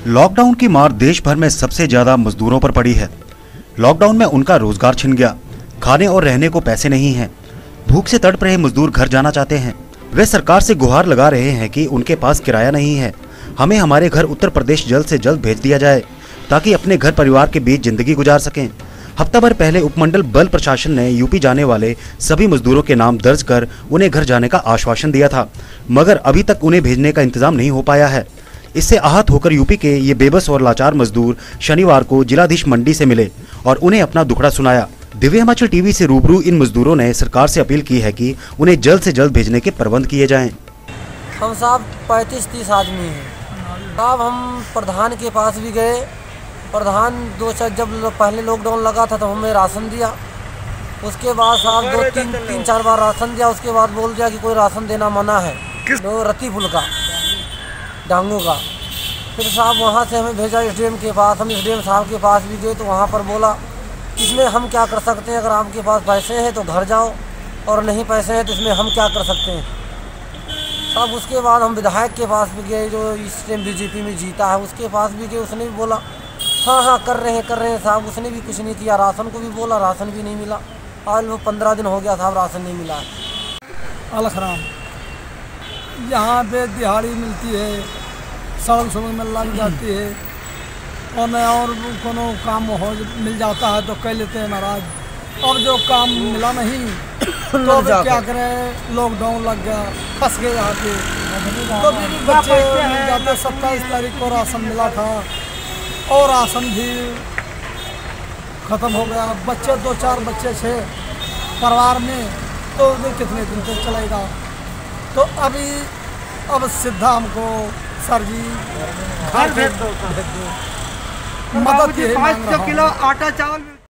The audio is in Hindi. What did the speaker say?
लॉकडाउन की मार देश भर में सबसे ज्यादा मजदूरों पर पड़ी है। लॉकडाउन में उनका रोजगार छिन गया, खाने और रहने को पैसे नहीं हैं। भूख से तड़प रहे मजदूर घर जाना चाहते हैं। वे सरकार से गुहार लगा रहे हैं कि उनके पास किराया नहीं है, हमें हमारे घर उत्तर प्रदेश जल्द से जल्द भेज दिया जाए ताकि अपने घर परिवार के बीच जिंदगी गुजार सकें। हफ्ता भर पहले उपमंडल बल प्रशासन ने यूपी जाने वाले सभी मजदूरों के नाम दर्ज कर उन्हें घर जाने का आश्वासन दिया था, मगर अभी तक उन्हें भेजने का इंतजाम नहीं हो पाया है। इससे आहत होकर यूपी के ये बेबस और लाचार मजदूर शनिवार को जिलाधीश मंडी से मिले और उन्हें अपना दुखड़ा सुनाया। दिव्य हिमाचल टीवी से रूबरू इन मजदूरों ने सरकार से अपील की है कि उन्हें जल्द से जल्द भेजने के प्रबंध किए जाएं। हम साहब 35-30 आदमी हैं। अब हम प्रधान के पास भी गए। प्रधान जब पहले लॉकडाउन लगा था तो हमें राशन दिया। उसके बाद साहब तीन चार बार राशन दिया। उसके बाद बोल दिया कि कोई राशन देना मना है, रतीपुल का डांगू का। फिर साहब वहाँ से हमें भेजा एसडीएम के पास। हम एसडीएम साहब के पास भी गए तो वहाँ पर बोला इसमें हम क्या कर सकते हैं, अगर आपके पास पैसे हैं तो घर जाओ और नहीं पैसे हैं तो इसमें हम क्या कर सकते हैं साहब। उसके बाद हम विधायक के पास भी गए जो इस टाइम बीजेपी में जीता है, उसके पास भी गए। उसने भी बोला हाँ कर रहे हैं साहब। उसने भी कुछ नहीं किया। राशन को भी बोला, राशन भी नहीं मिला। आज वो 15 दिन हो गया साहब, राशन नहीं मिला है। अलखराम यहाँ पे दिहाड़ी मिलती है, सड़क में लग जाती है और कोनो काम हो मिल जाता है तो कह लेते हैं महाराज। अब जो काम मिला नहीं तो क्या करें, लॉकडाउन लग गया, फंस गए यहाँ पे। तो भी बच्चे मिल जाते। 27 तारीख को राशन मिला था और राशन भी ख़त्म हो गया। बच्चे 2-4 बच्चे थे परिवार में, तो कितने दिन तक चलेगा। तो अब सीधा हमको सर जी घर भेज दो, मदद 5 किलो आटा चावल।